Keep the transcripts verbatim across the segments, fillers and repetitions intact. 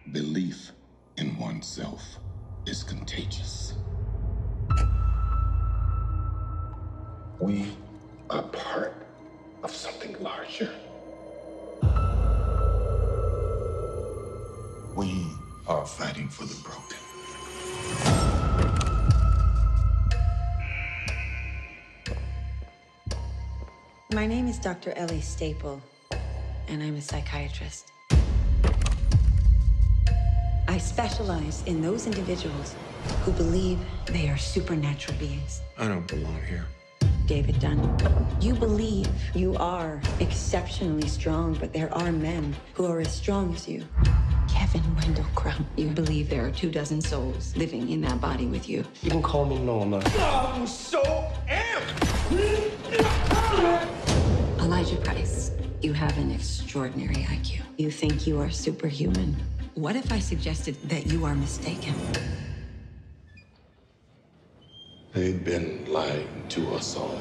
Belief in oneself is contagious. We are part of something larger. We are fighting for the broken. My name is Doctor Ellie Staple, and I'm a psychiatrist. I specialize in those individuals who believe they are supernatural beings. I don't belong here. David Dunn, you believe you are exceptionally strong, but there are men who are as strong as you. Kevin Wendell Crumb, you believe there are two dozen souls living in that body with you. You can call me Norma. I'm so amped! Elijah Price, you have an extraordinary I Q. You think you are superhuman. What if I suggested that you are mistaken? They've been lying to us all.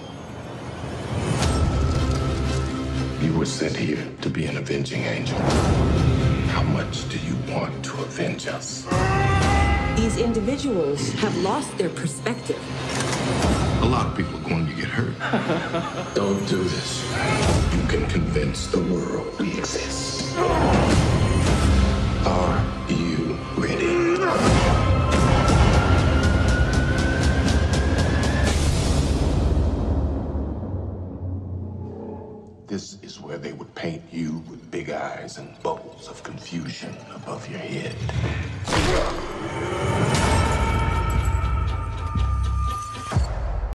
You were sent here to be an avenging angel. How much do you want to avenge us? These individuals have lost their perspective. A lot of people are going to get hurt. Don't do this. You can convince the world we exist. Are you ready? This is where they would paint you with big eyes and bubbles of confusion above your head.